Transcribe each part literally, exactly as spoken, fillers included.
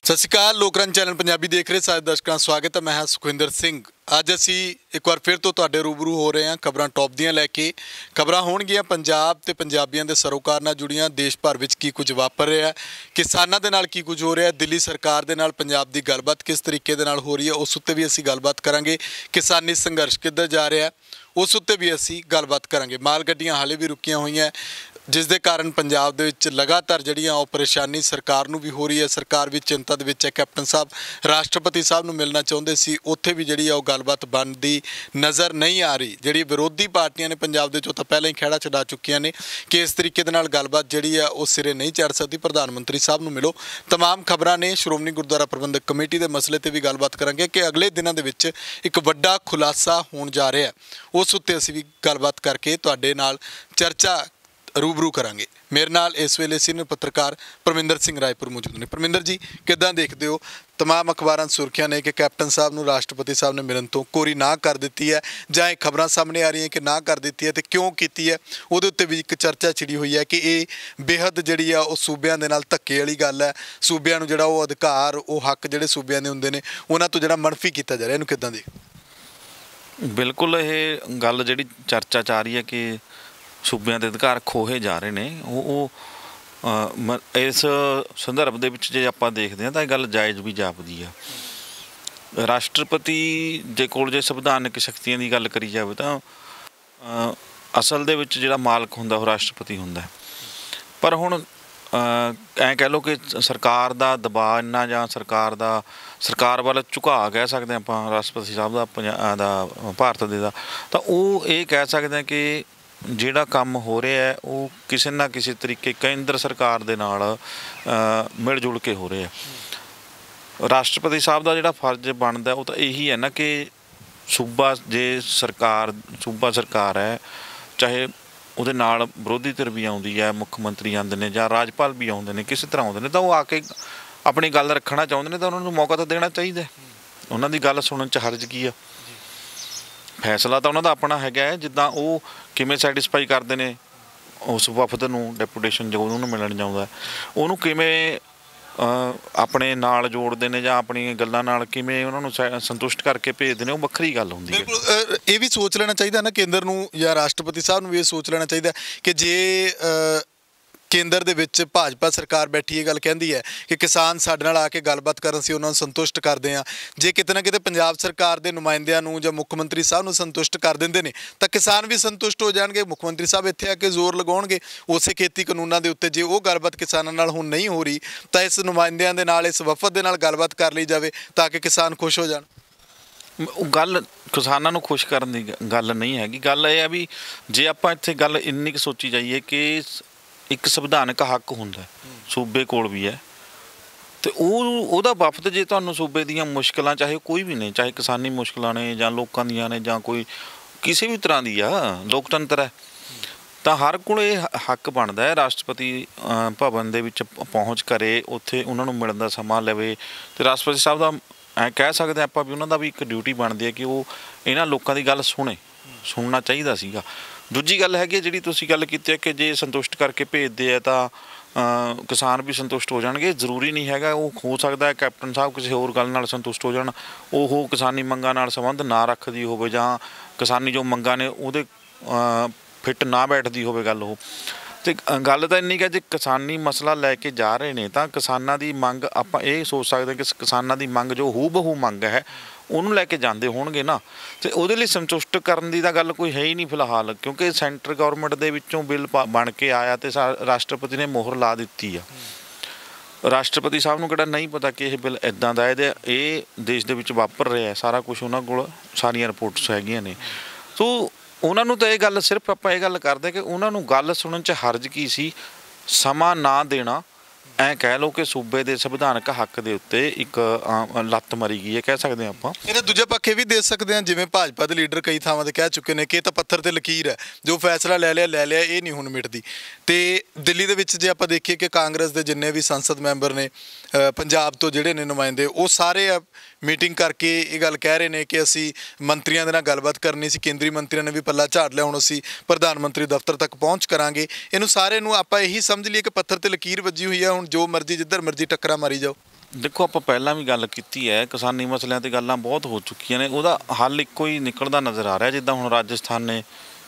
सत श्री अकाल। लोकरंज चैनल पंजाबी देख रहे सारे दर्शकों का स्वागत है। मैं हाँ सुखविंदर सिंह। अज असी एक बार फिर तो तुहाडे रूबरू हो रहे हैं खबरां टॉप दियां लैके। खबरां होणगियां पंजाब ते पंजाबियां दे सरोकार नाल जुड़ियां, देश भर विच की कुछ वापर रहा है, किसानां दे नाल की कुछ हो रहा है, दिल्ली सरकार दे नाल पंजाब दी गलबात किस तरीके दे नाल हो रही है, उस उत्ते भी असी गलबात करांगे। किसानी संघर्ष किधर जा रहा है उस उत्ते भी असी गलबात करांगे। माल गड्डियां हाले भी रुकियां होईयां, जिस दे कारण पंजाब दे विच लगातार जिहड़ियां ओह परेशानी सरकार नूं भी हो रही है। सरकार भी चिंता दे विच है। कैप्टन साहब राष्ट्रपति साहब नूं मिलना चाहुंदे सी, उत्थे भी जिहड़ी आ ओह गलबात बनदी नज़र नहीं आ रही। जिहड़ी विरोधी पार्टियां ने पंजाब दे विचों तां पहलां ही खैड़ा छड्डा चुक्कियां ने कि इस तरीके दे नाल गलबात जिहड़ी आ ओह सिरे नहीं चढ़ सकदी। प्रधानमंत्री साहब नूं मिलो, तमाम खबरां ने। श्रोमणी गुरुद्वारा प्रबंधक कमेटी दे मसले ते भी गलबात करांगे कि अगले दिनां दे विच एक वड्डा खुलासा होण जा रिहा है, उस उत्ते असीं भी गलबात करके तुहाडे नाल चर्चा रूबरू करांगे। मेरे नाल इस वेले सीनियर पत्रकार परमिंदर सिंह रायपुर मौजूद ने। परमिंदर जी, किद्दां देखदे हो? तमाम अखबारां सुर्खियां ने कि कैप्टन साहब नूं राष्ट्रपति साहब ने मिलन तो कोरी ना कर दित्ती है, जां ये खबरां सामने आ रही हैं कि ना कर दित्ती है, तो क्यों कीती है? उहदे उत्ते भी एक चर्चा छिड़ी हुई है कि ये बेहद जिहड़ी आ ओह सूबिਆਂ दे नाल धक्के वाली गल है। सूबिਆਂ नूं जिहड़ा ओह अधिकार, ओह हक जिहड़े सूबिਆਂ दे हुंदे ने उहनां तों जिहड़ा मनफी कीता जा रिहा, इहनूं किद्दां देखदे? बिल्कुल ये गल जिहड़ी चर्चा च आ रही है कि सूबिਆਂ ਦੇ ਅਧਿਕਾਰ ਖੋਹੇ ਜਾ ਰਹੇ ਨੇ, ਉਹ ਇਸ ਸੰਦਰਭ ਦੇ ਵਿੱਚ ਜੇ ਆਪਾਂ ਦੇਖਦੇ ਹਾਂ ਤਾਂ ਇਹ ਗੱਲ ਜਾਇਜ਼ ਵੀ ਜਾਪਦੀ ਆ। ਰਾਸ਼ਟਰਪਤੀ ਦੇ ਕੋਲ ਜੇ ਸੰਵਿਧਾਨਕ ਸ਼ਕਤੀਆਂ ਦੀ ਗੱਲ ਕਰੀ ਜਾਵੇ ਤਾਂ ਅਸਲ ਦੇ ਵਿੱਚ ਜਿਹੜਾ ਮਾਲਕ ਹੁੰਦਾ ਉਹ ਰਾਸ਼ਟਰਪਤੀ ਹੁੰਦਾ। ਪਰ ਹੁਣ ਐਂ ਕਹਿ ਲਓ ਕਿ ਸਰਕਾਰ ਦਾ ਦਬਾਅ ਇੰਨਾ ਜਾਂ ਸਰਕਾਰ ਦਾ ਸਰਕਾਰ ਵੱਲ ਝੁਕਾਅ ਕਹਿ ਸਕਦੇ ਹਾਂ ਆਪਾਂ ਰਾਸ਼ਟਰਪਤੀ ਸਾਹਿਬ ਦਾ ਪੰਜਾਬ ਦਾ ਭਾਰਤ ਦੇ ਦਾ, ਤਾਂ ਉਹ ਇਹ ਕਹਿ ਸਕਦੇ ਹਾਂ ਕਿ ਜਿਹੜਾ ਕੰਮ ਹੋ ਰਿਹਾ ਹੈ ਉਹ ਕਿਸੇ ਨਾ ਕਿਸੇ ਤਰੀਕੇ ਕੇਂਦਰ ਸਰਕਾਰ ਦੇ ਨਾਲ ਮਿਲ ਜੁਲ ਕੇ ਹੋ ਰਿਹਾ। ਰਾਸ਼ਟਰਪਤੀ ਸਾਹਿਬ ਦਾ ਜਿਹੜਾ ਫਰਜ਼ ਬਣਦਾ ਉਹ ਤਾਂ ਇਹੀ ਹੈ ਨਾ ਕਿ ਸੂਬਾ ਜੇ ਸਰਕਾਰ ਸੂਬਾ ਸਰਕਾਰ ਹੈ, ਚਾਹੇ ਉਹਦੇ ਨਾਲ ਵਿਰੋਧੀ ਧਿਰ ਵੀ ਆਉਂਦੀ ਹੈ, ਮੁੱਖ ਮੰਤਰੀ ਆਉਂਦੇ ਨੇ ਜਾਂ ਰਾਜਪਾਲ ਵੀ ਆਉਂਦੇ ਨੇ, ਕਿਸੇ ਤਰ੍ਹਾਂ ਆਉਂਦੇ ਨੇ, ਤਾਂ ਉਹ ਆ ਕੇ ਆਪਣੀ ਗੱਲ ਰੱਖਣਾ ਚਾਹੁੰਦੇ ਨੇ ਤਾਂ ਉਹਨਾਂ ਨੂੰ ਮੌਕਾ ਤਾਂ ਦੇਣਾ ਚਾਹੀਦਾ। ਉਹਨਾਂ ਦੀ ਗੱਲ ਸੁਣਨ 'ਚ ਹਰਜ ਕੀ ਆ? ਫੈਸਲਾ ਤਾਂ ਉਹਨਾਂ ਦਾ ਆਪਣਾ ਹੈਗਾ ਹੈ। ਜਿੱਦਾਂ ਉਹ ਕਿਵੇਂ ਸੈਟਿਸਫਾਈ ਕਰਦੇ ਨੇ ਉਸ ਵਫਦ ਨੂੰ, ਡੈਪੂਟੇਸ਼ਨ ਜੋ ਉਹਨੂੰ ਮਿਲਣ ਜਾਉਂਦਾ, ਉਹਨੂੰ ਕਿਵੇਂ ਆਪਣੇ ਨਾਲ ਜੋੜਦੇ ਨੇ ਜਾਂ ਆਪਣੀ ਗੱਲਾਂ ਨਾਲ ਕਿਵੇਂ ਉਹਨਾਂ ਨੂੰ ਸੰਤੁਸ਼ਟ ਕਰਕੇ ਭੇਜਦੇ ਨੇ, ਉਹ ਵੱਖਰੀ ਗੱਲ ਹੁੰਦੀ ਹੈ। ਬਿਲਕੁਲ, ਇਹ ਵੀ ਸੋਚ ਲੈਣਾ ਚਾਹੀਦਾ ਨਾ ਕੇਂਦਰ ਨੂੰ ਜਾਂ ਰਾਸ਼ਟਰਪਤੀ ਸਾਹਿਬ ਨੂੰ ਵੀ ਇਹ ਸੋਚ ਲੈਣਾ ਚਾਹੀਦਾ ਕਿ ਜੇ ਕੇਂਦਰ ਦੇ ਵਿੱਚ ਭਾਜਪਾ ਸਰਕਾਰ ਬੈਠੀ ਇਹ ਗੱਲ ਕਹਿੰਦੀ ਹੈ ਕਿ ਕਿਸਾਨ ਸਾਡੇ ਨਾਲ ਆ ਕੇ ਗੱਲਬਾਤ ਕਰਨ ਸੀ ਉਹਨਾਂ ਨੂੰ ਸੰਤੁਸ਼ਟ ਕਰਦੇ ਹਾਂ, ਜੇ ਕਿਤੇ ਨਾ ਕਿਤੇ ਪੰਜਾਬ ਸਰਕਾਰ ਦੇ ਨੁਮਾਇੰਦਿਆਂ ਨੂੰ ਜਾਂ ਮੁੱਖ ਮੰਤਰੀ ਸਾਹਿਬ ਨੂੰ ਸੰਤੁਸ਼ਟ ਕਰ ਦਿੰਦੇ ਨੇ ਤਾਂ ਕਿਸਾਨ ਵੀ ਸੰਤੁਸ਼ਟ ਹੋ ਜਾਣਗੇ। ਮੁੱਖ ਮੰਤਰੀ ਸਾਹਿਬ ਇੱਥੇ ਆ ਕੇ ਜ਼ੋਰ ਲਗਾਉਣਗੇ ਉਸੇ ਖੇਤੀ ਕਾਨੂੰਨਾਂ ਦੇ ਉੱਤੇ। ਜੇ ਉਹ ਗੱਲਬਾਤ ਕਿਸਾਨਾਂ ਨਾਲ ਹੁਣ ਨਹੀਂ ਹੋ ਰਹੀ ਤਾਂ ਇਸ ਨੁਮਾਇੰਦਿਆਂ ਦੇ ਨਾਲ, ਇਸ ਵਫਦ ਦੇ ਨਾਲ ਗੱਲਬਾਤ ਕਰ ਲਈ ਜਾਵੇ ਤਾਂ ਕਿ ਕਿਸਾਨ ਖੁਸ਼ ਹੋ ਜਾਣ। ਉਹ ਗੱਲ ਕਿਸਾਨਾਂ ਨੂੰ ਖੁਸ਼ ਕਰਨ ਦੀ ਗੱਲ ਨਹੀਂ ਹੈਗੀ। ਗੱਲ ਇਹ ਆ ਵੀ ਜੇ ਆਪਾਂ ਇੱਥੇ ਗੱਲ ਇੰਨੀ ਕੁ ਸੋਚੀ ਜਾਈਏ ਕਿ ਇੱਕ ਸੰਵਿਧਾਨਕ ਹੱਕ ਹੁੰਦਾ ਸੂਬੇ ਕੋਲ ਵੀ ਹੈ, ਅਤੇ ਉਹ ਉਹਦਾ ਵਫਦ ਜੇ ਤੁਹਾਨੂੰ ਸੂਬੇ ਦੀਆਂ ਮੁਸ਼ਕਿਲਾਂ, ਚਾਹੇ ਕੋਈ ਵੀ ਨੇ, ਚਾਹੇ ਕਿਸਾਨੀ ਮੁਸ਼ਕਿਲਾਂ ਨੇ ਜਾਂ ਲੋਕਾਂ ਦੀਆਂ ਨੇ ਜਾਂ ਕੋਈ ਕਿਸੇ ਵੀ ਤਰ੍ਹਾਂ ਦੀ ਆ, ਲੋਕਤੰਤਰ ਹੈ, ਤਾਂ ਹਰ ਕੋਲ ਇਹ ਹੱਕ ਬਣਦਾ ਹੈ ਰਾਸ਼ਟਰਪਤੀ ਭਵਨ ਦੇ ਵਿੱਚ ਪਹੁੰਚ ਕਰੇ, ਉੱਥੇ ਉਹਨਾਂ ਨੂੰ ਮਿਲਣ ਦਾ ਸਮਾਂ ਲਵੇ। ਅਤੇ ਰਾਸ਼ਟਰਪਤੀ ਸਾਹਿਬ ਦਾ ਐਂ ਕਹਿ ਸਕਦੇ ਆਪਾਂ ਵੀ ਉਹਨਾਂ ਦਾ ਵੀ ਇੱਕ ਡਿਊਟੀ ਬਣਦੀ ਹੈ ਕਿ ਉਹ ਇਹਨਾਂ ਲੋਕਾਂ ਦੀ ਗੱਲ ਸੁਣੇ, ਸੁਣਨਾ ਚਾਹੀਦਾ ਸੀਗਾ। ਦੂਜੀ ਗੱਲ ਹੈਗੀ ਜਿਹੜੀ ਤੁਸੀਂ ਗੱਲ ਕੀਤੀ ਹੈ ਕਿ ਜੇ ਸੰਤੁਸ਼ਟ ਕਰਕੇ ਭੇਜਦੇ ਆ ਤਾਂ ਕਿਸਾਨ ਵੀ ਸੰਤੁਸ਼ਟ ਹੋ ਜਾਣਗੇ। ਜ਼ਰੂਰੀ ਨਹੀਂ ਹੈਗਾ, ਉਹ ਹੋ ਸਕਦਾ ਹੈ ਕੈਪਟਨ ਸਾਹਿਬ ਕਿਸੇ ਹੋਰ ਗੱਲ ਨਾਲ ਸੰਤੁਸ਼ਟ ਹੋ ਜਾਣ, ਉਹ ਕਿਸਾਨੀ ਮੰਗਾਂ ਨਾਲ ਸੰਬੰਧ ਨਾ ਰੱਖਦੀ ਹੋਵੇ ਜਾਂ ਕਿਸਾਨੀ ਜੋ ਮੰਗਾਂ ਨੇ ਉਹਦੇ ਫਿੱਟ ਨਾ ਬੈਠਦੀ ਹੋਵੇ ਗੱਲ ਉਹ। ਅਤੇ ਗੱਲ ਤਾਂ ਇੰਨੀ ਕਿ ਜੇ ਕਿਸਾਨੀ ਮਸਲਾ ਲੈ ਕੇ ਜਾ ਰਹੇ ਨੇ ਤਾਂ ਕਿਸਾਨਾਂ ਦੀ ਮੰਗ ਆਪਾਂ ਇਹ ਸੋਚ ਸਕਦੇ ਕਿ ਕਿਸਾਨਾਂ ਦੀ ਮੰਗ ਜੋ ਹੂ ਬਹੂ ਮੰਗ ਹੈ ਉਹਨੂੰ ਲੈ ਕੇ ਜਾਂਦੇ ਹੋਣਗੇ ਨਾ, ਅਤੇ ਉਹਦੇ ਲਈ ਸੰਤੁਸ਼ਟ ਕਰਨ ਦੀ ਤਾਂ ਗੱਲ ਕੋਈ ਹੈ ਹੀ ਨਹੀਂ ਫਿਲਹਾਲ, ਕਿਉਂਕਿ ਸੈਂਟਰ ਗੌਰਮੈਂਟ ਦੇ ਵਿੱਚੋਂ ਬਿੱਲ ਬਣ ਕੇ ਆਇਆ ਅਤੇ ਸਾ ਰਾਸ਼ਟਰਪਤੀ ਨੇ ਮੋਹਰ ਲਾ ਦਿੱਤੀ ਆ। ਰਾਸ਼ਟਰਪਤੀ ਸਾਹਿਬ ਨੂੰ ਕਿਹੜਾ ਨਹੀਂ ਪਤਾ ਕਿ ਇਹ ਬਿੱਲ ਇੱਦਾਂ ਦਾ ਇਹਦੇ ਇਹ ਦੇਸ਼ ਦੇ ਵਿੱਚ ਵਾਪਰ ਰਿਹਾ, ਸਾਰਾ ਕੁਛ ਉਹਨਾਂ ਕੋਲ ਸਾਰੀਆਂ ਰਿਪੋਰਟਸ ਹੈਗੀਆਂ ਨੇ। ਸੋ ਉਹਨਾਂ ਨੂੰ ਤਾਂ ਇਹ ਗੱਲ ਸਿਰਫ ਆਪਾਂ ਇਹ ਗੱਲ ਕਰਦੇ ਕਿ ਉਹਨਾਂ ਨੂੰ ਗੱਲ ਸੁਣਨ 'ਚ ਹਰਜ ਕੀ ਸੀ? ਸਮਾਂ ਨਾ ਦੇਣਾ, ਐਂ ਕਹਿ ਲਓ ਕਿ ਸੂਬੇ ਦੇ ਸੰਵਿਧਾਨਕ ਹੱਕ ਦੇ ਉੱਤੇ ਇੱਕ ਲੱਤ ਮਰੀ ਗਈ ਹੈ, ਕਹਿ ਸਕਦੇ ਹਾਂ ਆਪਾਂ। ਇਹਦੇ ਦੂਜੇ ਪੱਖੇ ਵੀ ਦੇ ਸਕਦੇ ਹਾਂ, ਜਿਵੇਂ ਭਾਜਪਾ ਦੇ ਲੀਡਰ ਕਈ ਥਾਵਾਂ 'ਤੇ ਕਹਿ ਚੁੱਕੇ ਨੇ ਕਿ ਇਹ ਤਾਂ ਪੱਥਰ 'ਤੇ ਲਕੀਰ ਹੈ, ਜੋ ਫੈਸਲਾ ਲੈ ਲਿਆ ਲੈ ਲਿਆ, ਇਹ ਨਹੀਂ ਹੁਣ ਮਿਟਦੀ। ਅਤੇ ਦਿੱਲੀ ਦੇ ਵਿੱਚ ਜੇ ਆਪਾਂ ਦੇਖੀਏ ਕਿ ਕਾਂਗਰਸ ਦੇ ਜਿੰਨੇ ਵੀ ਸੰਸਦ ਮੈਂਬਰ ਨੇ ਪੰਜਾਬ ਤੋਂ ਜਿਹੜੇ ਨੇ ਨੁਮਾਇੰਦੇ, ਉਹ ਸਾਰੇ ਮੀਟਿੰਗ ਕਰਕੇ ਇਹ ਗੱਲ ਕਹਿ ਰਹੇ ਨੇ ਕਿ ਅਸੀਂ ਮੰਤਰੀਆਂ ਦੇ ਨਾਲ ਗੱਲਬਾਤ ਕਰਨੀ ਸੀ, ਕੇਂਦਰੀ ਮੰਤਰੀਆਂ ਨੇ ਵੀ ਪੱਲਾ ਝਾੜ ਲਿਆ, ਹੁਣ ਅਸੀਂ ਪ੍ਰਧਾਨ ਮੰਤਰੀ ਦਫ਼ਤਰ ਤੱਕ ਪਹੁੰਚ ਕਰਾਂਗੇ। ਇਹਨੂੰ ਸਾਰੇ ਨੂੰ ਆਪਾਂ ਇਹੀ ਸਮਝ ਲਈਏ ਕਿ ਪੱਥਰ 'ਤੇ ਲਕੀਰ ਵੱਜੀ ਹੋਈ ਹੈ, ਹੁਣ ਜੋ ਮਰਜ਼ੀ ਜਿੱਧਰ ਮਰਜ਼ੀ ਟੱਕਰਾਂ ਮਾਰੀ ਜਾਓ। ਦੇਖੋ ਆਪਾਂ ਪਹਿਲਾਂ ਵੀ ਗੱਲ ਕੀਤੀ ਹੈ, ਕਿਸਾਨੀ ਮਸਲਿਆਂ ਤੇ ਗੱਲਾਂ ਬਹੁਤ ਹੋ ਚੁੱਕੀਆਂ ਨੇ, ਉਹਦਾ ਹੱਲ ਇੱਕੋ ਹੀ ਨਿਕਲਦਾ ਨਜ਼ਰ ਆ ਰਿਹਾ। ਜਿੱਦਾਂ ਹੁਣ ਰਾਜਸਥਾਨ ਨੇ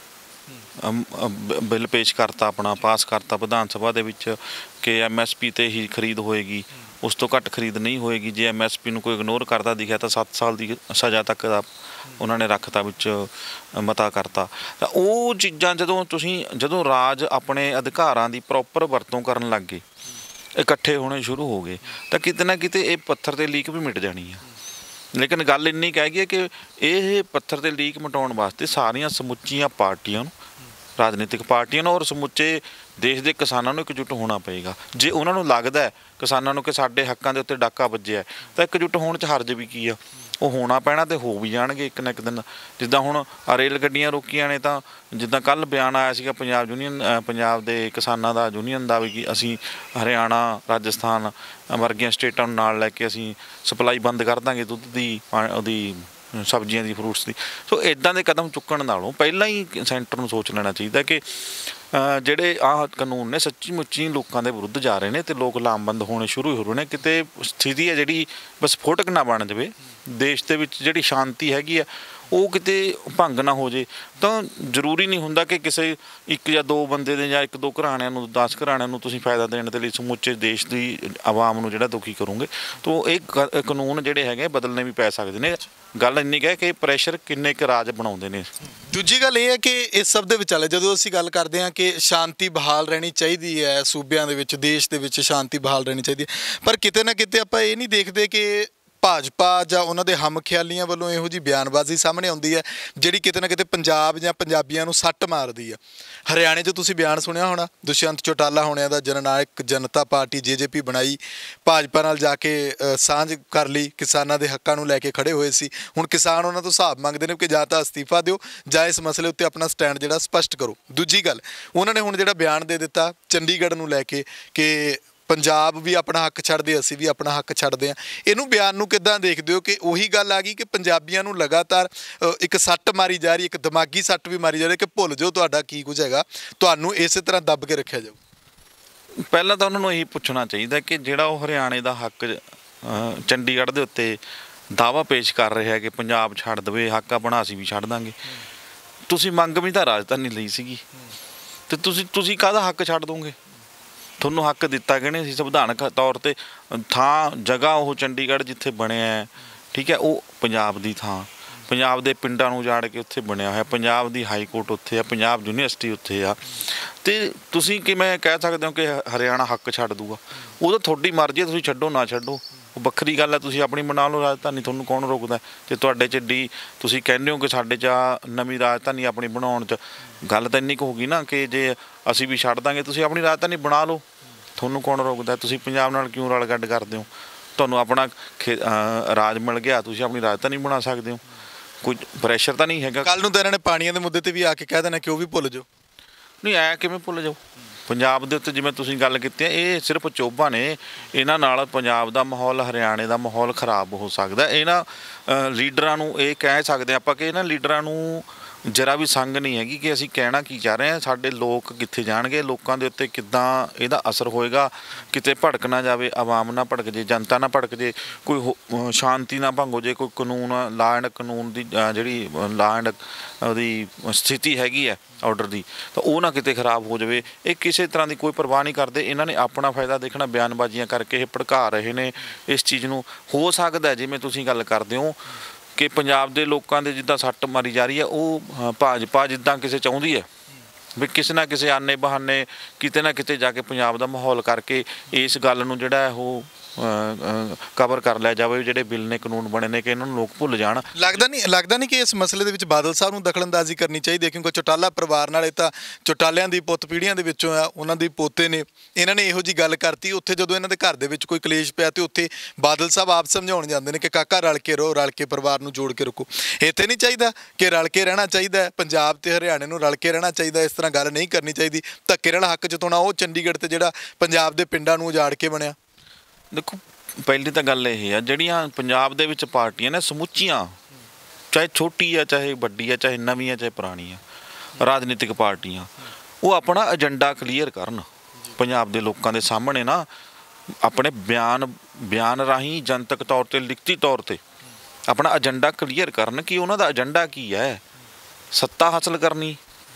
ਬਿੱਲ ਪੇਸ਼ ਕਰਤਾ, ਆਪਣਾ ਪਾਸ ਕਰਤਾ ਵਿਧਾਨ ਸਭਾ ਦੇ ਵਿੱਚ ਕਿ ਐਮ ਐਸ ਪੀ 'ਤੇ ਹੀ ਖਰੀਦ ਹੋਏਗੀ, ਉਸ ਤੋਂ ਘੱਟ ਖਰੀਦ ਨਹੀਂ ਹੋਏਗੀ। ਜੇ ਐਮ ਐਸ ਪੀ ਨੂੰ ਕੋਈ ਇਗਨੋਰ ਕਰਦਾ ਦਿਖਿਆ ਤਾਂ ਸੱਤ ਸਾਲ ਦੀ ਸਜ਼ਾ ਤੱਕ ਦਾ ਉਹਨਾਂ ਨੇ ਰੱਖਤਾ, ਵਿੱਚ ਮਤਾ ਕਰਤਾ। ਤਾਂ ਉਹ ਚੀਜ਼ਾਂ ਜਦੋਂ ਤੁਸੀਂ ਜਦੋਂ ਰਾਜ ਆਪਣੇ ਅਧਿਕਾਰਾਂ ਦੀ ਪ੍ਰੋਪਰ ਵਰਤੋਂ ਕਰਨ ਲੱਗ ਗਏ, ਇਕੱਠੇ ਹੋਣੇ ਸ਼ੁਰੂ ਹੋ ਗਏ, ਤਾਂ ਕਿਤੇ ਨਾ ਕਿਤੇ ਇਹ ਪੱਥਰ 'ਤੇ ਲੀਕ ਵੀ ਮਿਟ ਜਾਣੀ ਆ। ਲੇਕਿਨ ਗੱਲ ਇੰਨੀ ਕਹਿ ਗਈ ਹੈ ਕਿ ਇਹ ਪੱਥਰ 'ਤੇ ਲੀਕ ਮਿਟਾਉਣ ਵਾਸਤੇ ਸਾਰੀਆਂ ਸਮੁੱਚੀਆਂ ਪਾਰਟੀਆਂ ਨੂੰ, ਰਾਜਨੀਤਿਕ ਪਾਰਟੀਆਂ ਨੂੰ ਔਰ ਸਮੁੱਚੇ ਦੇਸ਼ ਦੇ ਕਿਸਾਨਾਂ ਨੂੰ ਇਕਜੁੱਟ ਹੋਣਾ ਪਏਗਾ। ਜੇ ਉਹਨਾਂ ਨੂੰ ਲੱਗਦਾ ਹੈ ਕਿਸਾਨਾਂ ਨੂੰ ਕਿ ਸਾਡੇ ਹੱਕਾਂ ਦੇ ਉੱਤੇ ਡਾਕਾ ਵੱਜਿਆ, ਤਾਂ ਇਕਜੁੱਟ ਹੋਣ 'ਚ ਹਰਜ ਵੀ ਕੀ ਆ, ਉਹ ਹੋਣਾ ਪੈਣਾ ਤੇ ਹੋ ਵੀ ਜਾਣਗੇ ਇੱਕ ਨਾ ਇੱਕ ਦਿਨ। ਜਿੱਦਾਂ ਹੁਣ ਰੇਲ ਗੱਡੀਆਂ ਰੋਕੀਆਂ ਨੇ, ਤਾਂ ਜਿੱਦਾਂ ਕੱਲ੍ਹ ਬਿਆਨ ਆਇਆ ਸੀਗਾ ਪੰਜਾਬ ਯੂਨੀਅਨ ਪੰਜਾਬ ਦੇ ਕਿਸਾਨਾਂ ਦਾ ਯੂਨੀਅਨ ਦਾ ਵੀ ਕਿ ਅਸੀਂ ਹਰਿਆਣਾ, ਰਾਜਸਥਾਨ ਵਰਗੀਆਂ ਸਟੇਟਾਂ ਨੂੰ ਨਾਲ ਲੈ ਕੇ ਅਸੀਂ ਸਪਲਾਈ ਬੰਦ ਕਰ ਦਾਂਗੇ ਦੁੱਧ ਦੀ, ਉਹਦੀ ਸਬਜ਼ੀਆਂ ਦੀ, ਫਰੂਟਸ ਦੀ। ਸੋ ਇੱਦਾਂ ਦੇ ਕਦਮ ਚੁੱਕਣ ਨਾਲੋਂ ਪਹਿਲਾਂ ਹੀ ਸੈਂਟਰ ਨੂੰ ਸੋਚ ਲੈਣਾ ਚਾਹੀਦਾ ਕਿ ਜਿਹੜੇ ਆਹ ਕਾਨੂੰਨ ਨੇ ਸੱਚੀ ਮੁੱਚੀ ਲੋਕਾਂ ਦੇ ਵਿਰੁੱਧ ਜਾ ਰਹੇ ਨੇ ਅਤੇ ਲੋਕ ਲਾਮਬੰਦ ਹੋਣੇ ਸ਼ੁਰੂ ਹੋ ਰਹੇ ਨੇ। ਕਿਤੇ ਸਥਿਤੀ ਹੈ ਜਿਹੜੀ ਵਿਸਫੋਟਕ ਨਾ ਬਣ ਜਾਵੇ, ਦੇਸ਼ ਦੇ ਵਿੱਚ ਜਿਹੜੀ ਸ਼ਾਂਤੀ ਹੈਗੀ ਆ ਉਹ ਕਿਤੇ ਭੰਗ ਨਾ ਹੋ ਜੇ। ਤਾਂ ਜ਼ਰੂਰੀ ਨਹੀਂ ਹੁੰਦਾ ਕਿ ਕਿਸੇ ਇੱਕ ਜਾਂ ਦੋ ਬੰਦੇ ਦੇ ਜਾਂ ਇੱਕ ਦੋ ਘਰਾਣਿਆਂ ਨੂੰ, ਦਸ ਘਰਾਣਿਆਂ ਨੂੰ ਤੁਸੀਂ ਫਾਇਦਾ ਦੇਣ ਦੇ ਲਈ ਸਮੁੱਚੇ ਦੇਸ਼ ਦੀ ਆਵਾਮ ਨੂੰ ਜਿਹੜਾ ਦੁਖੀ ਕਰੋਗੇ। ਤਾਂ ਇਹ ਕਾਨੂੰਨ ਜਿਹੜੇ ਹੈਗੇ ਬਦਲਣੇ ਵੀ ਪੈ ਸਕਦੇ ਨੇ। ਗੱਲ ਇੰਨੀ ਕੁ ਹੈ ਕਿ ਪ੍ਰੈਸ਼ਰ ਕਿੰਨੇ ਕੁ ਰਾਜ ਬਣਾਉਂਦੇ ਨੇ। ਦੂਜੀ ਗੱਲ ਇਹ ਹੈ ਕਿ ਇਸ ਸਭ ਦੇ ਵਿਚਾਲੇ ਜਦੋਂ ਅਸੀਂ ਗੱਲ ਕਰਦੇ ਹਾਂ ਕਿ ਸ਼ਾਂਤੀ ਬਹਾਲ ਰਹਿਣੀ ਚਾਹੀਦੀ ਹੈ, ਸੂਬਿਆਂ ਦੇ ਵਿੱਚ, ਦੇਸ਼ ਦੇ ਵਿੱਚ ਸ਼ਾਂਤੀ ਬਹਾਲ ਰਹਿਣੀ ਚਾਹੀਦੀ ਹੈ, ਪਰ ਕਿਤੇ ਨਾ ਕਿਤੇ ਆਪਾਂ ਇਹ ਨਹੀਂ ਦੇਖਦੇ ਕਿ ਭਾਜਪਾ ਜਾਂ ਉਹਨਾਂ ਦੇ ਹਮਖਿਆਲੀਆਂ ਵੱਲੋਂ ਇਹੋ ਜਿਹੀ ਬਿਆਨਬਾਜ਼ੀ ਸਾਹਮਣੇ ਆਉਂਦੀ ਹੈ ਜਿਹੜੀ ਕਿਤੇ ਨਾ ਕਿਤੇ ਪੰਜਾਬ ਜਾਂ ਪੰਜਾਬੀਆਂ ਨੂੰ ਸੱਟ ਮਾਰਦੀ ਆ। ਹਰਿਆਣੇ 'ਚ ਤੁਸੀਂ ਬਿਆਨ ਸੁਣਿਆ ਹੋਣਾ, ਦੁਸ਼ਯੰਤ ਚੌਟਾਲਾ ਹੋਣਿਆਂ ਦਾ Jannayak Janata party J J ਪੀ ਬਣਾਈ, ਭਾਜਪਾ ਨਾਲ ਜਾ ਕੇ ਸਾਂਝ ਕਰ ਲਈ, ਕਿਸਾਨਾਂ ਦੇ ਹੱਕਾਂ ਨੂੰ ਲੈ ਕੇ ਖੜੇ ਹੋਏ ਸੀ। ਹੁਣ ਕਿਸਾਨ ਉਹਨਾਂ ਤੋਂ ਹਿਸਾਬ ਮੰਗਦੇ ਨੇ ਕਿ ਜਾਂ ਤਾਂ ਅਸਤੀਫਾ ਦਿਓ ਜਾਂ ਇਸ ਮਸਲੇ ਉੱਤੇ ਆਪਣਾ ਸਟੈਂਡ ਜਿਹੜਾ ਸਪਸ਼ਟ ਕਰੋ। ਦੂਜੀ ਗੱਲ, ਉਹਨਾਂ ਨੇ ਹੁਣ ਜਿਹੜਾ ਬਿਆਨ ਦੇ ਦਿੱਤਾ ਚੰਡੀਗੜ੍ਹ ਨੂੰ ਲੈ ਕੇ ਕਿ ਪੰਜਾਬ ਵੀ ਆਪਣਾ ਹੱਕ ਛੱਡਦੇ, ਅਸੀਂ ਵੀ ਆਪਣਾ ਹੱਕ ਛੱਡਦੇ ਹਾਂ, ਇਹਨੂੰ ਬਿਆਨ ਨੂੰ ਕਿੱਦਾਂ ਦੇਖਦੇ ਹੋ? ਕਿ ਉਹੀ ਗੱਲ ਆ ਗਈ ਕਿ ਪੰਜਾਬੀਆਂ ਨੂੰ ਲਗਾਤਾਰ ਇੱਕ ਸੱਟ ਮਾਰੀ ਜਾ ਰਹੀ, ਇੱਕ ਦਿਮਾਗੀ ਸੱਟ ਵੀ ਮਾਰੀ ਜਾ ਰਹੀ ਕਿ ਭੁੱਲ ਜਾਓ ਤੁਹਾਡਾ ਕੀ ਕੁਝ ਹੈਗਾ, ਤੁਹਾਨੂੰ ਇਸੇ ਤਰ੍ਹਾਂ ਦੱਬ ਕੇ ਰੱਖਿਆ ਜਾਊ। ਪਹਿਲਾਂ ਤਾਂ ਉਹਨਾਂ ਨੂੰ ਇਹੀ ਪੁੱਛਣਾ ਚਾਹੀਦਾ ਕਿ ਜਿਹੜਾ ਉਹ ਹਰਿਆਣੇ ਦਾ ਹੱਕ ਚੰਡੀਗੜ੍ਹ ਦੇ ਉੱਤੇ ਦਾਅਵਾ ਪੇਸ਼ ਕਰ ਰਿਹਾ ਕਿ ਪੰਜਾਬ ਛੱਡ ਦੇਵੇ ਹੱਕ ਆਪਣਾ, ਅਸੀਂ ਵੀ ਛੱਡ ਦਾਂਗੇ। ਤੁਸੀਂ ਮੰਗ ਵੀ ਤਾਂ ਰਾਜਧਾਨੀ ਲਈ ਸੀਗੀ, ਅਤੇ ਤੁਸੀਂ ਤੁਸੀਂ ਕਾਹਦਾ ਹੱਕ ਛੱਡ ਦੋਗੇ? ਤੁਹਾਨੂੰ ਹੱਕ ਦਿੱਤਾ ਕਿਹਨੇ ਸੀ? ਸੰਵਿਧਾਨਕ ਤੌਰ 'ਤੇ ਥਾਂ ਜਗ੍ਹਾ ਉਹ ਚੰਡੀਗੜ੍ਹ ਜਿੱਥੇ ਬਣਿਆ, ਠੀਕ ਹੈ, ਉਹ ਪੰਜਾਬ ਦੀ ਥਾਂ, ਪੰਜਾਬ ਦੇ ਪਿੰਡਾਂ ਨੂੰ ਉਜਾੜ ਕੇ ਉੱਥੇ ਬਣਿਆ ਹੋਇਆ, ਪੰਜਾਬ ਦੀ ਹਾਈ ਕੋਰਟ ਉੱਥੇ ਆ, ਪੰਜਾਬ ਯੂਨੀਵਰਸਿਟੀ ਉੱਥੇ ਆ, ਅਤੇ ਤੁਸੀਂ ਕਿਵੇਂ ਕਹਿ ਸਕਦੇ ਹੋ ਕਿ ਹਰਿਆਣਾ ਹੱਕ ਛੱਡ ਦੂਗਾ? ਉਹ ਤਾਂ ਤੁਹਾਡੀ ਮਰਜ਼ੀ ਹੈ, ਤੁਸੀਂ ਛੱਡੋ ਨਾ ਛੱਡੋ, ਉਹ ਵੱਖਰੀ ਗੱਲ ਹੈ। ਤੁਸੀਂ ਆਪਣੀ ਬਣਾ ਲਓ ਰਾਜਧਾਨੀ, ਤੁਹਾਨੂੰ ਕੌਣ ਰੋਕਦਾ? ਜੇ ਤੁਹਾਡੇ 'ਚ ਐਡੀ ਤੁਸੀਂ ਕਹਿੰਦੇ ਹੋ ਕਿ ਸਾਡੇ 'ਚ ਆ ਨਵੀਂ ਰਾਜਧਾਨੀ ਆਪਣੀ ਬਣਾਉਣ 'ਚ, ਗੱਲ ਤਾਂ ਇੰਨੀ ਕੁ ਹੋ ਗਈ ਨਾ ਕਿ ਜੇ ਅਸੀਂ ਵੀ ਛੱਡ ਦਾਂਗੇ, ਤੁਸੀਂ ਆਪਣੀ ਰਾਜਧਾਨੀ ਬਣਾ ਲਓ, ਤੁਹਾਨੂੰ ਕੌਣ ਰੋਕਦਾ? ਤੁਸੀਂ ਪੰਜਾਬ ਨਾਲ ਕਿਉਂ ਰਲ ਗੱਡ ਕਰਦੇ ਹੋ? ਤੁਹਾਨੂੰ ਆਪਣਾ ਖੇ ਰਾਜ ਮਿਲ ਗਿਆ, ਤੁਸੀਂ ਆਪਣੀ ਰਾਜਧਾਨੀ ਬਣਾ ਸਕਦੇ ਹੋ, ਕੋਈ ਪ੍ਰੈਸ਼ਰ ਤਾਂ ਨਹੀਂ ਹੈਗਾ। ਕੱਲ੍ਹ ਨੂੰ ਤਾਂ ਇਹਨਾਂ ਨੇ ਪਾਣੀਆਂ ਦੇ ਮੁੱਦੇ 'ਤੇ ਵੀ ਆ ਕੇ ਕਹਿ ਦੇਣਾ ਕਿ ਉਹ ਵੀ ਭੁੱਲ ਜਾਓ। ਨਹੀਂ, ਐ ਕਿਵੇਂ ਭੁੱਲ ਜਾਓ? ਪੰਜਾਬ ਦੇ ਉੱਤੇ ਜਿਵੇਂ ਤੁਸੀਂ ਗੱਲ ਕੀਤੀ ਹੈ, ਇਹ ਸਿਰਫ ਚੋਭਾਂ ਨੇ, ਇਹਨਾਂ ਨਾਲ ਪੰਜਾਬ ਦਾ ਮਾਹੌਲ, ਹਰਿਆਣੇ ਦਾ ਮਾਹੌਲ ਖਰਾਬ ਹੋ ਸਕਦਾ। ਇਹਨਾਂ ਲੀਡਰਾਂ ਨੂੰ ਇਹ ਕਹਿ ਸਕਦੇ ਆਪਾਂ ਕਿ ਇਹਨਾਂ ਲੀਡਰਾਂ ਨੂੰ ਜਰਾ ਵੀ ਸੰਗ ਨਹੀਂ ਹੈਗੀ ਕਿ ਅਸੀਂ ਕਹਿਣਾ ਕੀ ਚਾਹ ਰਹੇ ਹਾਂ, ਸਾਡੇ ਲੋਕ ਕਿੱਥੇ ਜਾਣਗੇ, ਲੋਕਾਂ ਦੇ ਉੱਤੇ ਕਿੱਦਾਂ ਇਹਦਾ ਅਸਰ ਹੋਏਗਾ, ਕਿਤੇ ਭੜਕ ਨਾ ਜਾਵੇ, ਆਵਾਮ ਨਾ ਭੜਕ ਜੇ, ਜਨਤਾ ਨਾ ਭੜਕ ਜੇ, ਕੋਈ ਸ਼ਾਂਤੀ ਨਾ ਭੰਗ ਹੋ ਜੇ, ਕੋਈ ਕਾਨੂੰਨ ਲਾ ਐਂਡ ਕਾਨੂੰਨ ਦੀ ਜਿਹੜੀ ਲਾ ਐਂਡ ਉਹਦੀ ਸਥਿਤੀ ਹੈਗੀ ਹੈ ਆਰਡਰ ਦੀ, ਤਾਂ ਉਹ ਨਾ ਕਿਤੇ ਖਰਾਬ ਹੋ ਜਾਵੇ। ਇਹ ਕਿਸੇ ਤਰ੍ਹਾਂ ਦੀ ਕੋਈ ਪਰਵਾਹ ਨਹੀਂ ਕਰਦੇ, ਇਹਨਾਂ ਨੇ ਆਪਣਾ ਫਾਇਦਾ ਦੇਖਣਾ, ਬਿਆਨਬਾਜ਼ੀਆਂ ਕਰਕੇ ਇਹ ਭੜਕਾ ਰਹੇ ਨੇ ਇਸ ਚੀਜ਼ ਨੂੰ। ਹੋ ਸਕਦਾ ਜਿਵੇਂ ਤੁਸੀਂ ਗੱਲ ਕਰਦੇ ਹੋ ਕਿ ਪੰਜਾਬ ਦੇ ਲੋਕਾਂ ਦੇ ਜਿੱਦਾਂ ਸੱਟ ਮਾਰੀ ਜਾ ਰਹੀ ਹੈ, ਉਹ ਭਾਜਪਾ ਜਿੱਦਾਂ ਕਿਸੇ ਚਾਹੁੰਦੀ ਹੈ ਵੀ ਕਿਸੇ ਨਾ ਕਿਸੇ ਆਨੇ ਬਹਾਨੇ ਕਿਤੇ ਨਾ ਕਿਤੇ ਜਾ ਕੇ ਪੰਜਾਬ ਦਾ ਮਾਹੌਲ ਕਰਕੇ ਇਸ ਗੱਲ ਨੂੰ ਜਿਹੜਾ ਉਹ ਕਵਰ ਕਰ ਲਿਆ ਜਾਵੇ, ਜਿਹੜੇ ਬਿੱਲ ਨੇ, ਕਾਨੂੰਨ ਬਣੇ ਨੇ, ਕਿ ਇਹਨਾਂ ਨੂੰ ਲੋਕ ਭੁੱਲ ਜਾਣ। ਲੱਗਦਾ ਨਹੀਂ ਲੱਗਦਾ ਨਹੀਂ ਕਿ ਇਸ ਮਸਲੇ ਦੇ ਵਿੱਚ ਬਾਦਲ ਸਾਹਿਬ ਨੂੰ ਦਖਲਅੰਦਾਜ਼ੀ ਕਰਨੀ ਚਾਹੀਦੀ ਹੈ, ਕਿਉਂਕਿ ਚੌਟਾਲਾ ਪਰਿਵਾਰ ਨਾਲ ਇਹ ਤਾਂ ਚੌਟਾਲਿਆਂ ਦੀ ਪੁੱਤ ਪੀੜ੍ਹੀਆਂ ਦੇ ਵਿੱਚੋਂ ਆ, ਉਹਨਾਂ ਦੇ ਪੋਤੇ ਨੇ, ਇਹਨਾਂ ਨੇ ਇਹੋ ਜਿਹੀ ਗੱਲ ਕਰਤੀ। ਉੱਥੇ ਜਦੋਂ ਇਹਨਾਂ ਦੇ ਘਰ ਦੇ ਵਿੱਚ ਕੋਈ ਕਲੇਸ਼ ਪਿਆ ਤੇ ਉੱਥੇ ਬਾਦਲ ਸਾਹਿਬ ਆਪ ਸਮਝਾਉਣ ਜਾਂਦੇ ਨੇ ਕਿ ਕਾਕਾ ਰਲ ਕੇ ਰਹੋ, ਰਲ ਕੇ ਪਰਿਵਾਰ ਨੂੰ ਜੋੜ ਕੇ ਰੱਖੋ। ਇੱਥੇ ਨਹੀਂ ਚਾਹੀਦਾ ਕਿ ਰਲ ਕੇ ਰਹਿਣਾ ਚਾਹੀਦਾ ਹੈ, ਪੰਜਾਬ ਤੇ ਹਰਿਆਣੇ ਨੂੰ ਰਲ ਕੇ ਰਹਿਣਾ ਚਾਹੀਦਾ, ਇਸ ਤਰ੍ਹਾਂ ਗੱਲ ਨਹੀਂ ਕਰਨੀ ਚਾਹੀਦੀ। ਧੱਕੇ ਨਾਲ ਹੱਕ ਜਤਾਉਣਾ ਉਹ ਚੰਡੀਗੜ੍ਹ ਤੇ ਜਿਹੜਾ ਪੰਜਾਬ ਦੇ ਪਿੰਡਾਂ ਨੂੰ ਉਜਾੜ ਕੇ ਬਣਿਆ। ਦੇਖੋ, ਪਹਿਲੀ ਤਾਂ ਗੱਲ ਇਹ ਆ, ਜਿਹੜੀਆਂ ਪੰਜਾਬ ਦੇ ਵਿੱਚ ਪਾਰਟੀਆਂ ਨੇ ਸਮੁੱਚੀਆਂ, ਚਾਹੇ ਛੋਟੀ ਆ, ਚਾਹੇ ਵੱਡੀ ਆ, ਚਾਹੇ ਨਵੀਂ ਆ, ਚਾਹੇ ਪੁਰਾਣੀ ਆ, ਰਾਜਨੀਤਿਕ ਪਾਰਟੀਆਂ, ਉਹ ਆਪਣਾ ਏਜੰਡਾ ਕਲੀਅਰ ਕਰਨ ਪੰਜਾਬ ਦੇ ਲੋਕਾਂ ਦੇ ਸਾਹਮਣੇ ਨਾ, ਆਪਣੇ ਬਿਆਨ ਬਿਆਨ ਰਾਹੀਂ ਜਨਤਕ ਤੌਰ 'ਤੇ ਲਿਖਤੀ ਤੌਰ 'ਤੇ ਆਪਣਾ ਏਜੰਡਾ ਕਲੀਅਰ ਕਰਨ ਕਿ ਉਹਨਾਂ ਦਾ ਏਜੰਡਾ ਕੀ ਹੈ। ਸੱਤਾ ਹਾਸਲ ਕਰਨੀ,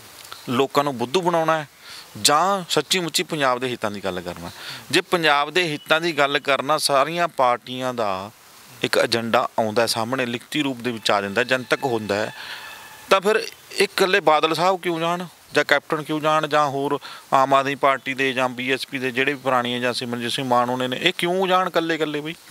ਲੋਕਾਂ ਨੂੰ ਬੁੱਧੂ ਬਣਾਉਣਾ ਹੈ, ਜਾਂ ਸੱਚੀ ਮੁੱਚੀ ਪੰਜਾਬ ਦੇ ਹਿੱਤਾਂ ਦੀ ਗੱਲ ਕਰਨਾ। ਜੇ ਪੰਜਾਬ ਦੇ ਹਿੱਤਾਂ ਦੀ ਗੱਲ ਕਰਨਾ, ਸਾਰੀਆਂ ਪਾਰਟੀਆਂ ਦਾ ਇੱਕ ਏਜੰਡਾ ਆਉਂਦਾ ਸਾਹਮਣੇ, ਲਿਖਤੀ ਰੂਪ ਦੇ ਵਿੱਚ ਆ ਜਾਂਦਾ, ਜਨਤਕ ਹੁੰਦਾ ਹੈ, ਤਾਂ ਫਿਰ ਇਹ ਇਕੱਲੇ ਬਾਦਲ ਸਾਹਿਬ ਕਿਉਂ ਜਾਣ ਜਾਂ ਕੈਪਟਨ ਕਿਉਂ ਜਾਣ ਜਾਂ ਹੋਰ ਆਮ ਆਦਮੀ ਪਾਰਟੀ ਦੇ ਜਾਂ ਬੀ ਐਸ ਪੀ ਦੇ ਜਿਹੜੇ ਵੀ ਪੁਰਾਣੀਆਂ ਜਾਂ ਸਿਮਰਨਜੀਤ ਸਿੰਘ ਮਾਨ ਹੋਣੇ ਨੇ, ਇਹ ਕਿਉਂ ਜਾਣ ਇਕੱਲੇ ਇਕੱਲੇ ਬਈ?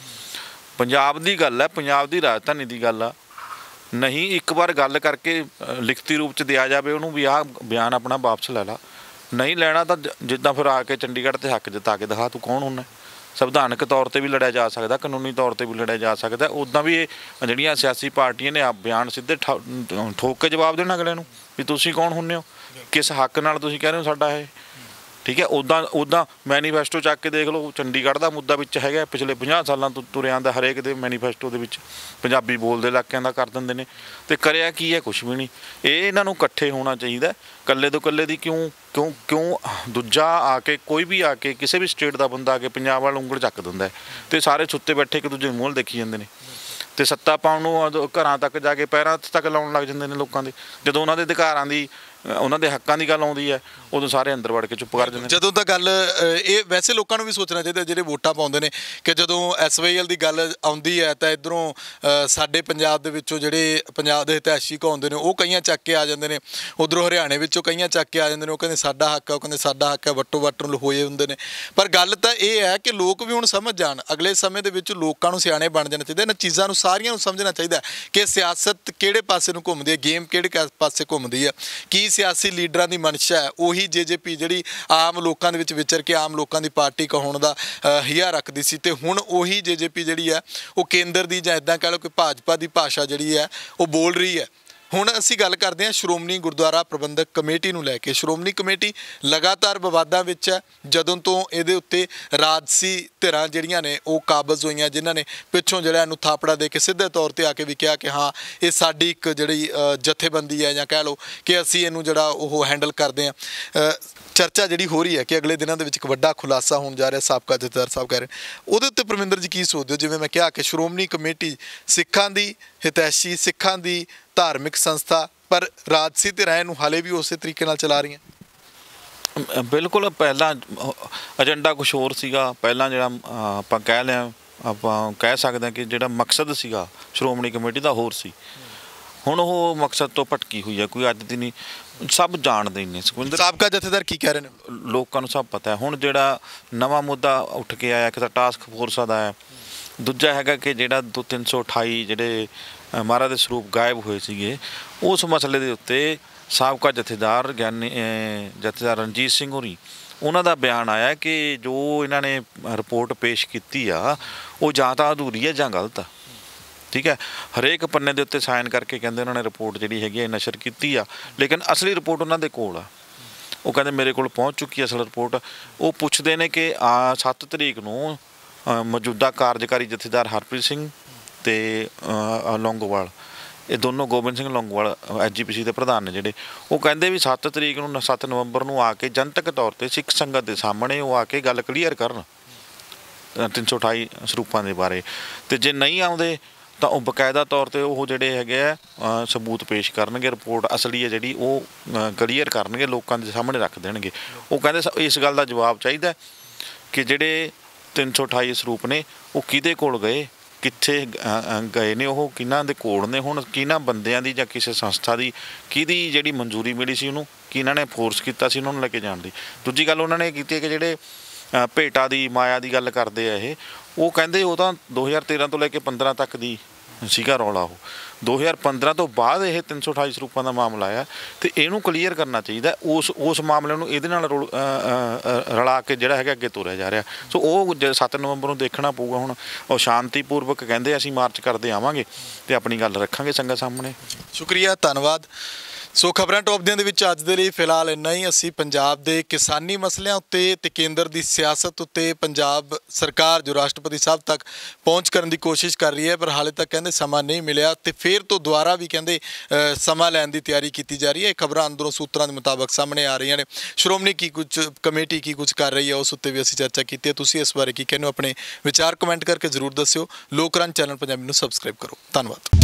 ਪੰਜਾਬ ਦੀ ਗੱਲ ਹੈ, ਪੰਜਾਬ ਦੀ ਰਾਜਧਾਨੀ ਦੀ ਗੱਲ ਆ। ਨਹੀਂ ਇੱਕ ਵਾਰ ਗੱਲ ਕਰਕੇ ਲਿਖਤੀ ਰੂਪ 'ਚ ਦਿਆ ਜਾਵੇ ਉਹਨੂੰ ਵੀ ਆਹ ਬਿਆਨ ਆਪਣਾ ਵਾਪਸ ਲੈ ਲਾ। ਨਹੀਂ ਲੈਣਾ ਤਾਂ ਜਿੱਦਾਂ ਫਿਰ ਆ ਕੇ ਚੰਡੀਗੜ੍ਹ 'ਤੇ ਹੱਕ ਜਤਾ ਕੇ ਦਿਖਾ ਤੂੰ ਕੌਣ ਹੁੰਦਾ। ਸੰਵਿਧਾਨਕ ਤੌਰ 'ਤੇ ਵੀ ਲੜਿਆ ਜਾ ਸਕਦਾ, ਕਾਨੂੰਨੀ ਤੌਰ 'ਤੇ ਵੀ ਲੜਿਆ ਜਾ ਸਕਦਾ। ਉੱਦਾਂ ਵੀ ਇਹ ਜਿਹੜੀਆਂ ਸਿਆਸੀ ਪਾਰਟੀਆਂ ਨੇ ਆ ਬਿਆਨ ਸਿੱਧੇ ਠੋਕ ਕੇ ਜਵਾਬ ਦੇਣਾ ਅਗਲੇ ਨੂੰ ਵੀ ਤੁਸੀਂ ਕੌਣ ਹੁੰਦੇ ਹੋ, ਕਿਸ ਹੱਕ ਨਾਲ ਤੁਸੀਂ ਕਹਿ ਰਹੇ ਹੋ ਸਾਡਾ ਇਹ, ਠੀਕ ਹੈ। ਉੱਦਾਂ ਉੱਦਾਂ ਮੈਨੀਫੈਸਟੋ ਚੱਕ ਕੇ ਦੇਖ ਲਓ, ਚੰਡੀਗੜ੍ਹ ਦਾ ਮੁੱਦਾ ਵਿੱਚ ਹੈਗਾ, ਪਿਛਲੇ ਪੰਜਾਹ ਸਾਲਾਂ ਤੋਂ ਤੁਰਿਆ ਆਉਂਦਾ, ਹਰੇਕ ਦੇ ਮੈਨੀਫੈਸਟੋ ਦੇ ਵਿੱਚ ਪੰਜਾਬੀ ਬੋਲਦੇ ਇਲਾਕਿਆਂ ਦਾ ਕਰ ਦਿੰਦੇ ਨੇ, ਅਤੇ ਕਰਿਆ ਕੀ ਹੈ? ਕੁਛ ਵੀ ਨਹੀਂ। ਇਹ ਇਹਨਾਂ ਨੂੰ ਇਕੱਠੇ ਹੋਣਾ ਚਾਹੀਦਾ, ਇਕੱਲੇ ਤੋਂ ਇਕੱਲੇ ਦੀ ਕਿਉਂ ਕਿਉਂ ਕਿਉਂ ਦੂਜਾ ਆ ਕੇ ਕੋਈ ਵੀ ਆ ਕੇ ਕਿਸੇ ਵੀ ਸਟੇਟ ਦਾ ਬੰਦਾ ਆ ਕੇ ਪੰਜਾਬ ਵੱਲ ਉਂਗਲ ਚੱਕ ਦਿੰਦਾ ਅਤੇ ਸਾਰੇ ਸੁੱਤੇ ਬੈਠੇ ਇੱਕ ਦੂਜੇ ਮੂੰਹ ਦੇਖੀ ਜਾਂਦੇ ਨੇ, ਅਤੇ ਸੱਤਾ ਪਾਉਣ ਨੂੰ ਘਰਾਂ ਤੱਕ ਜਾ ਕੇ ਪੈਰਾਂ ਤੱਕ ਲਾਉਣ ਲੱਗ ਜਾਂਦੇ ਨੇ ਲੋਕਾਂ ਦੇ। ਜਦੋਂ ਉਹਨਾਂ ਦੇ ਅਧਿਕਾਰਾਂ ਦੀ, ਉਹਨਾਂ ਦੇ ਹੱਕਾਂ ਦੀ ਗੱਲ ਆਉਂਦੀ ਹੈ, ਉਦੋਂ ਸਾਰੇ ਅੰਦਰ ਵੜ ਕੇ ਚੁੱਪ ਕਰ ਜਾਂਦੇ ਨੇ। ਜਦੋਂ ਤਾਂ ਗੱਲ ਇਹ ਵੈਸੇ ਲੋਕਾਂ ਨੂੰ ਵੀ ਸੋਚਣਾ ਚਾਹੀਦਾ ਜਿਹੜੇ ਵੋਟਾਂ ਪਾਉਂਦੇ ਨੇ ਕਿ ਜਦੋਂ ਐਸ ਵਾਈ ਐਲ ਦੀ ਗੱਲ ਆਉਂਦੀ ਹੈ ਤਾਂ ਇੱਧਰੋਂ ਸਾਡੇ ਪੰਜਾਬ ਦੇ ਵਿੱਚੋਂ ਜਿਹੜੇ ਪੰਜਾਬ ਦੇ ਹਿਤੈਸ਼ੀ ਆਉਂਦੇ ਨੇ ਉਹ ਕਈਆਂ ਚੱਕ ਕੇ ਆ ਜਾਂਦੇ ਨੇ, ਉੱਧਰੋਂ ਹਰਿਆਣੇ ਵਿੱਚੋਂ ਕਈਆਂ ਚੱਕ ਕੇ ਆ ਜਾਂਦੇ ਨੇ, ਉਹ ਕਹਿੰਦੇ ਸਾਡਾ ਹੱਕ ਹੈ, ਉਹ ਕਹਿੰਦੇ ਸਾਡਾ ਹੱਕ ਹੈ, ਵੱਟੋ ਵੱਟ ਨੂੰ ਹੋਏ ਹੁੰਦੇ ਨੇ। ਪਰ ਗੱਲ ਤਾਂ ਇਹ ਹੈ ਕਿ ਲੋਕ ਵੀ ਹੁਣ ਸਮਝ ਜਾਣ, ਅਗਲੇ ਸਮੇਂ ਦੇ ਵਿੱਚ ਲੋਕਾਂ ਨੂੰ ਸਿਆਣੇ ਬਣ ਜਾਣਾ ਚਾਹੀਦਾ, ਇਹਨਾਂ ਚੀਜ਼ਾਂ ਨੂੰ ਸਾਰੀਆਂ ਨੂੰ ਸਮਝਣਾ ਚਾਹੀਦਾ ਕਿ ਸਿਆਸਤ ਕਿਹੜੇ ਪਾਸੇ ਨੂੰ ਘੁੰਮਦੀ ਹੈ, ਗੇਮ ਕਿਹੜੇ ਪਾਸੇ ਘੁੰਮਦੀ ਹੈ, ਕੀ ਸਿਆਸੀ ਲੀਡਰਾਂ ਦੀ ਮਨਸ਼ਾ ਹੈ। ਉਹੀ ਜੇ ਜੇ ਪੀ ਜਿਹੜੀ ਆਮ ਲੋਕਾਂ ਦੇ ਵਿੱਚ ਵਿਚਰ ਕੇ ਆਮ ਲੋਕਾਂ ਦੀ ਪਾਰਟੀ ਕਹਾਉਣ ਦਾ ਹਿਆ ਰੱਖਦੀ ਸੀ, ਅਤੇ ਹੁਣ ਉਹੀ ਜੇ ਜੇ ਪੀ ਜਿਹੜੀ ਹੈ ਉਹ ਕੇਂਦਰ ਦੀ ਜਾਂ ਇੱਦਾਂ ਕਹਿ ਲਓ ਕਿ ਭਾਜਪਾ ਦੀ ਭਾਸ਼ਾ ਜਿਹੜੀ ਹੈ ਉਹ ਬੋਲ ਰਹੀ ਹੈ। ਹੁਣ ਅਸੀਂ ਗੱਲ ਕਰਦੇ ਹਾਂ ਸ਼੍ਰੋਮਣੀ ਗੁਰਦੁਆਰਾ ਪ੍ਰਬੰਧਕ ਕਮੇਟੀ ਨੂੰ ਲੈ ਕੇ। ਸ਼੍ਰੋਮਣੀ ਕਮੇਟੀ ਲਗਾਤਾਰ ਵਿਵਾਦਾਂ ਵਿੱਚ ਹੈ, ਜਦੋਂ ਤੋਂ ਇਹਦੇ ਉੱਤੇ ਰਾਜਸੀ ਧਿਰਾਂ ਜਿਹੜੀਆਂ ਨੇ ਉਹ ਕਾਬਜ਼ ਹੋਈਆਂ, ਜਿਨ੍ਹਾਂ ਨੇ ਪਿੱਛੋਂ ਜਿਹੜਾ ਇਹਨੂੰ ਥਾਪੜਾ ਦੇ ਕੇ ਸਿੱਧੇ ਤੌਰ 'ਤੇ ਆ ਕੇ ਵੀ ਕਿਹਾ ਕਿ ਹਾਂ ਇਹ ਸਾਡੀ ਇੱਕ ਜਿਹੜੀ ਜਥੇਬੰਦੀ ਹੈ, ਜਾਂ ਕਹਿ ਲਓ ਕਿ ਅਸੀਂ ਇਹਨੂੰ ਜਿਹੜਾ ਉਹ ਹੈਂਡਲ ਕਰਦੇ ਹਾਂ। ਚਰਚਾ ਜਿਹੜੀ ਹੋ ਰਹੀ ਹੈ ਕਿ ਅਗਲੇ ਦਿਨਾਂ ਦੇ ਵਿੱਚ ਇੱਕ ਵੱਡਾ ਖੁਲਾਸਾ ਹੋਣ ਜਾ ਰਿਹਾ, ਸਾਬਕਾ ਜਥੇਦਾਰ ਸਾਹਿਬ ਕਹਿ ਰਹੇ, ਉਹਦੇ ਉੱਤੇ ਪਰਮਿੰਦਰ ਜੀ ਕੀ ਸੋਚਦੇ ਹੋ? ਜਿਵੇਂ ਮੈਂ ਕਿਹਾ ਕਿ ਸ਼੍ਰੋਮਣੀ ਕਮੇਟੀ ਸਿੱਖਾਂ ਦੀ ਹਿਤੈਸ਼ੀ, ਸਿੱਖਾਂ ਦੀ ਧਾਰਮਿਕ ਸੰਸਥਾ, ਪਰ ਰਾਜਸੀ ਧਿਰਾਂ ਇਹਨੂੰ ਹਾਲੇ ਵੀ ਉਸੇ ਤਰੀਕੇ ਨਾਲ ਚਲਾ ਰਹੀਆਂ। ਬਿਲਕੁਲ, ਪਹਿਲਾਂ ਏਜੰਡਾ ਕੁਛ ਹੋਰ ਸੀਗਾ। ਪਹਿਲਾਂ ਜਿਹੜਾ ਆਪਾਂ ਕਹਿ ਲਿਆ, ਆਪਾਂ ਕਹਿ ਸਕਦੇ ਹਾਂ ਕਿ ਜਿਹੜਾ ਮਕਸਦ ਸੀਗਾ ਸ਼੍ਰੋਮਣੀ ਕਮੇਟੀ ਦਾ ਹੋਰ ਸੀ। ਹੁਣ ਉਹ ਮਕਸਦ ਤੋਂ ਭਟਕੀ ਹੋਈ ਹੈ, ਕੋਈ ਅੱਜ ਦੀ ਨਹੀਂ, ਸਭ ਜਾਣਦੇ ਨੇ। ਸੁਖਵਿੰਦਰ ਸਾਬਕਾ ਜਥੇਦਾਰ ਕੀ ਕਹਿ ਰਹੇ ਨੇ? ਲੋਕਾਂ ਨੂੰ ਸਭ ਪਤਾ ਹੈ। ਹੁਣ ਜਿਹੜਾ ਨਵਾਂ ਮੁੱਦਾ ਉੱਠ ਕੇ ਆਇਆ ਕਿ ਟਾਸਕ ਫੋਰਸਾਂ ਦਾ ਹੈ, ਦੂਜਾ ਹੈਗਾ ਕਿ ਜਿਹੜਾ ਦੋ ਤਿੰਨ ਸੌ ਅਠਾਈ ਜਿਹੜੇ ਮਹਾਰਾਜ ਦੇ ਸਰੂਪ ਗਾਇਬ ਹੋਏ ਸੀਗੇ, ਉਸ ਮਸਲੇ ਦੇ ਉੱਤੇ ਸਾਬਕਾ ਜਥੇਦਾਰ ਗਿਆਨੀ ਜਥੇਦਾਰ ਰਣਜੀਤ ਸਿੰਘ ਹੋਰੀ, ਉਹਨਾਂ ਦਾ ਬਿਆਨ ਆਇਆ ਕਿ ਜੋ ਇਹਨਾਂ ਨੇ ਰਿਪੋਰਟ ਪੇਸ਼ ਕੀਤੀ ਆ ਉਹ ਜਾਂ ਤਾਂ ਅਧੂਰੀ ਹੈ ਜਾਂ ਗਲਤ ਆ, ਠੀਕ ਹੈ। ਹਰੇਕ ਪੰਨੇ ਦੇ ਉੱਤੇ ਸਾਈਨ ਕਰਕੇ ਕਹਿੰਦੇ ਉਹਨਾਂ ਨੇ ਰਿਪੋਰਟ ਜਿਹੜੀ ਹੈਗੀ ਹੈ ਨਸ਼ਰ ਕੀਤੀ ਆ, ਲੇਕਿਨ ਅਸਲੀ ਰਿਪੋਰਟ ਉਹਨਾਂ ਦੇ ਕੋਲ ਆ। ਉਹ ਕਹਿੰਦੇ ਮੇਰੇ ਕੋਲ ਪਹੁੰਚ ਚੁੱਕੀ ਅਸਲ ਰਿਪੋਰਟ। ਉਹ ਪੁੱਛਦੇ ਨੇ ਕਿ ਆ ਸੱਤ ਤਰੀਕ ਨੂੰ ਮੌਜੂਦਾ ਕਾਰਜਕਾਰੀ ਜਥੇਦਾਰ ਹਰਪ੍ਰੀਤ ਸਿੰਘ ਅਤੇ ਲੌਂਗੋਵਾਲ, ਇਹ ਦੋਨੋਂ ਗੋਬਿੰਦ ਸਿੰਘ ਲੌਂਗੋਵਾਲ ਐਸ ਜੀ ਪੀ ਸੀ ਦੇ ਪ੍ਰਧਾਨ ਨੇ ਜਿਹੜੇ, ਉਹ ਕਹਿੰਦੇ ਵੀ ਸੱਤ ਤਰੀਕ ਨੂੰ ਸੱਤ ਨਵੰਬਰ ਨੂੰ ਆ ਕੇ ਜਨਤਕ ਤੌਰ 'ਤੇ ਸਿੱਖ ਸੰਗਤ ਦੇ ਸਾਹਮਣੇ ਉਹ ਆ ਕੇ ਗੱਲ ਕਲੀਅਰ ਕਰਨ ਤਿੰਨ ਸੌ ਅਠਾਈ ਸਰੂਪਾਂ ਦੇ ਬਾਰੇ। ਅਤੇ ਜੇ ਨਹੀਂ ਆਉਂਦੇ ਤਾਂ ਉਹ ਬਕਾਇਦਾ ਤੌਰ 'ਤੇ ਉਹ ਜਿਹੜੇ ਹੈਗੇ ਆ ਸਬੂਤ ਪੇਸ਼ ਕਰਨਗੇ, ਰਿਪੋਰਟ ਅਸਲੀ ਹੈ ਜਿਹੜੀ ਉਹ ਕਲੀਅਰ ਕਰਨਗੇ, ਲੋਕਾਂ ਦੇ ਸਾਹਮਣੇ ਰੱਖ ਦੇਣਗੇ। ਉਹ ਕਹਿੰਦੇ ਇਸ ਗੱਲ ਦਾ ਜਵਾਬ ਚਾਹੀਦਾ ਕਿ ਜਿਹੜੇ ਤਿੰਨ ਸੌ ਅਠਾਈ ਸਰੂਪ ਨੇ ਉਹ ਕਿਹਦੇ ਕੋਲ ਗਏ, ਕਿੱਥੇ ਗਏ ਨੇ, ਉਹ ਕਿਹਨਾਂ ਦੇ ਕੋਲ ਨੇ, ਹੁਣ ਕਿਹਨਾਂ ਬੰਦਿਆਂ ਦੀ ਜਾਂ ਕਿਸੇ ਸੰਸਥਾ ਦੀ ਕਿਹਦੀ ਜਿਹੜੀ ਮਨਜ਼ੂਰੀ ਮਿਲੀ ਸੀ ਉਹਨੂੰ, ਕਿਹਨਾਂ ਨੇ ਫੋਰਸ ਕੀਤਾ ਸੀ ਉਹਨਾਂ ਨੂੰ ਲੈ ਕੇ ਜਾਣ ਦੀ। ਦੂਜੀ ਗੱਲ ਉਹਨਾਂ ਨੇ ਕੀਤੀ ਹੈ ਕਿ ਜਿਹੜੇ ਭੇਟਾ ਦੀ ਮਾਇਆ ਦੀ ਗੱਲ ਕਰਦੇ ਆ ਇਹ, ਉਹ ਕਹਿੰਦੇ ਉਹ ਤਾਂ ਦੋ ਹਜ਼ਾਰ ਤੇਰ੍ਹਾਂ ਤੋਂ ਲੈ ਕੇ ਪੰਦਰਾਂ ਤੱਕ ਦੀ ਸੀਗਾ ਰੌਲਾ। ਉਹ ਦੋ ਹਜ਼ਾਰ ਪੰਦਰਾਂ ਤੋਂ ਬਾਅਦ ਇਹ ਤਿੰਨ ਸੌ ਅਠਾਈ ਸਰੂਪਾਂ ਦਾ ਮਾਮਲਾ ਆਇਆ, ਅਤੇ ਇਹਨੂੰ ਕਲੀਅਰ ਕਰਨਾ ਚਾਹੀਦਾ। ਉਸ ਉਸ ਮਾਮਲੇ ਨੂੰ ਇਹਦੇ ਨਾਲ ਰੋਲ ਰਲਾ ਕੇ ਜਿਹੜਾ ਹੈਗਾ ਅੱਗੇ ਤੋਰਿਆ ਜਾ ਰਿਹਾ। ਸੋ ਉਹ ਸੱਤ ਨਵੰਬਰ ਨੂੰ ਦੇਖਣਾ ਪਊਗਾ। ਹੁਣ ਉਹ ਸ਼ਾਂਤੀਪੂਰਵਕ ਕਹਿੰਦੇ ਅਸੀਂ ਮਾਰਚ ਕਰਦੇ ਆਵਾਂਗੇ ਅਤੇ ਆਪਣੀ ਗੱਲ ਰੱਖਾਂਗੇ ਸੰਗਤ ਸਾਹਮਣੇ। ਸ਼ੁਕਰੀਆ, ਧੰਨਵਾਦ। ਸੋ ਖਬਰਾਂ ਟੌਪ ਦੀਆਂ ਦੇ ਵਿੱਚ ਅੱਜ ਦੇ ਲਈ ਫਿਲਹਾਲ ਇੰਨਾ ਹੀ। ਅਸੀਂ ਪੰਜਾਬ ਦੇ ਕਿਸਾਨੀ ਮਸਲਿਆਂ ਉੱਤੇ ਤੇ ਕੇਂਦਰ ਦੀ ਸਿਆਸਤ ਉੱਤੇ ਪੰਜਾਬ ਸਰਕਾਰ ਜੋ ਰਾਸ਼ਟਰਪਤੀ ਸਾਹਿਬ ਤੱਕ ਪਹੁੰਚ ਕਰਨ ਦੀ ਕੋਸ਼ਿਸ਼ ਕਰ ਰਹੀ ਹੈ, ਪਰ ਹਾਲੇ ਤੱਕ ਕਹਿੰਦੇ ਸਮਾਂ ਨਹੀਂ ਮਿਲਿਆ ਤੇ ਫਿਰ ਤੋਂ ਦੁਬਾਰਾ ਵੀ ਕਹਿੰਦੇ ਸਮਾਂ ਲੈਣ ਦੀ ਤਿਆਰੀ ਕੀਤੀ ਜਾ ਰਹੀ ਹੈ। ਇਹ ਖਬਰਾਂ ਅੰਦਰੋਂ ਸੂਤਰਾਂ ਦੇ ਮੁਤਾਬਕ ਸਾਹਮਣੇ ਆ ਰਹੀਆਂ ਨੇ। ਸ਼੍ਰੋਮਣੀ ਕੀ ਕੁਝ ਕਮੇਟੀ ਕੀ ਕੁਝ ਕਰ ਰਹੀ ਹੈ ਉਸ ਉੱਤੇ ਵੀ ਅਸੀਂ ਚਰਚਾ ਕੀਤੀ ਹੈ। ਤੁਸੀਂ ਇਸ ਬਾਰੇ ਕੀ ਕਹਿੰਦੇ ਹੋ? ਆਪਣੇ ਵਿਚਾਰ ਕਮੈਂਟ ਕਰਕੇ ਜ਼ਰੂਰ ਦੱਸਿਓ। ਲੋਕ ਰੰਗ ਚੈਨਲ ਪੰਜਾਬੀ ਨੂੰ ਸਬਸਕ੍ਰਾਈਬ ਕਰੋ। ਧੰਨਵਾਦ।